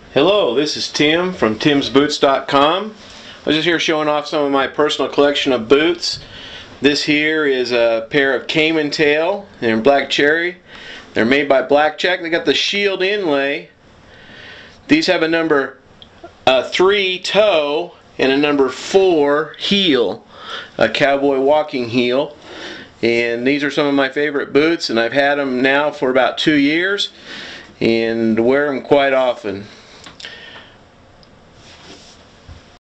Hello, this is Tim from timsboots.com. I was just here showing off some of my personal collection of boots. This here is a pair of Cayman tail. They're in black cherry. They're made by Black Check. They got the shield inlay. These have a number 3 toe and a number 4 heel, a cowboy walking heel. And these are some of my favorite boots, and I've had them now for about 2 years and wear them quite often.